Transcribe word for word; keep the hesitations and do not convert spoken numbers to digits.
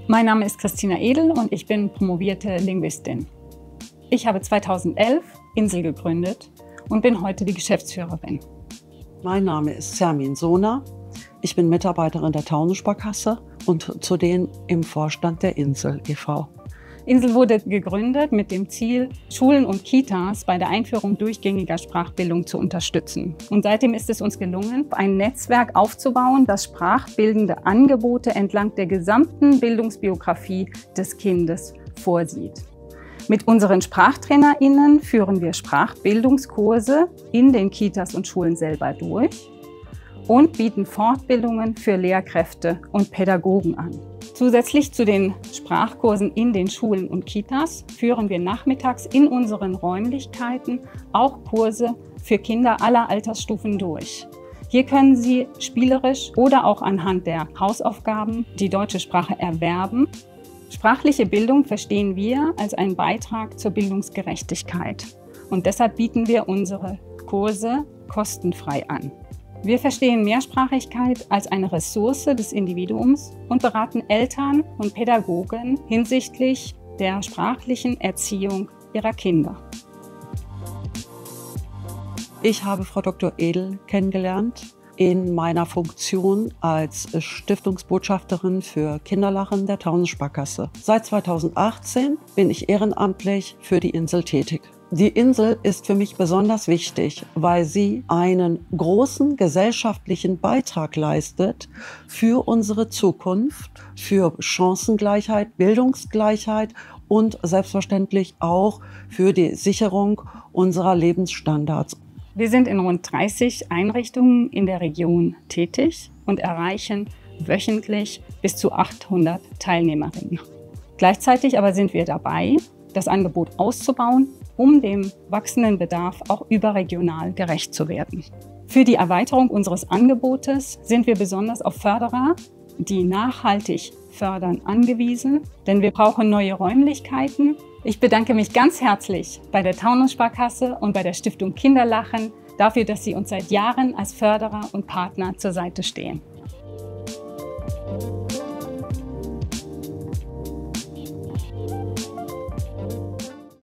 Mein Name ist Christina Edel und ich bin promovierte Linguistin. Ich habe zweitausendelf Insel gegründet und bin heute die Geschäftsführerin. Mein Name ist Sermin Sona. Ich bin Mitarbeiterin der Taunus-Sparkasse und zudem im Vorstand der Insel e V Insel wurde gegründet mit dem Ziel, Schulen und Kitas bei der Einführung durchgängiger Sprachbildung zu unterstützen. Und seitdem ist es uns gelungen, ein Netzwerk aufzubauen, das sprachbildende Angebote entlang der gesamten Bildungsbiografie des Kindes vorsieht. Mit unseren SprachtrainerInnen führen wir Sprachbildungskurse in den Kitas und Schulen selber durch und bieten Fortbildungen für Lehrkräfte und Pädagogen an. Zusätzlich zu den Sprachkursen in den Schulen und Kitas führen wir nachmittags in unseren Räumlichkeiten auch Kurse für Kinder aller Altersstufen durch. Hier können Sie spielerisch oder auch anhand der Hausaufgaben die deutsche Sprache erwerben. Sprachliche Bildung verstehen wir als einen Beitrag zur Bildungsgerechtigkeit. Und deshalb bieten wir unsere Kurse kostenfrei an. Wir verstehen Mehrsprachigkeit als eine Ressource des Individuums und beraten Eltern und Pädagogen hinsichtlich der sprachlichen Erziehung ihrer Kinder. Ich habe Frau Doktor Edel kennengelernt in meiner Funktion als Stiftungsbotschafterin für Kinderlachen der Taunus-Sparkasse. Seit zweitausendachtzehn bin ich ehrenamtlich für die Insel tätig. Die Insel ist für mich besonders wichtig, weil sie einen großen gesellschaftlichen Beitrag leistet für unsere Zukunft, für Chancengleichheit, Bildungsgleichheit und selbstverständlich auch für die Sicherung unserer Lebensstandards. Wir sind in rund dreißig Einrichtungen in der Region tätig und erreichen wöchentlich bis zu achthundert Teilnehmerinnen. Gleichzeitig aber sind wir dabei, das Angebot auszubauen, um dem wachsenden Bedarf auch überregional gerecht zu werden. Für die Erweiterung unseres Angebotes sind wir besonders auf Förderer, die nachhaltig fördern, angewiesen, denn wir brauchen neue Räumlichkeiten. Ich bedanke mich ganz herzlich bei der Taunus-Sparkasse und bei der Stiftung Kinderlachen dafür, dass sie uns seit Jahren als Förderer und Partner zur Seite stehen.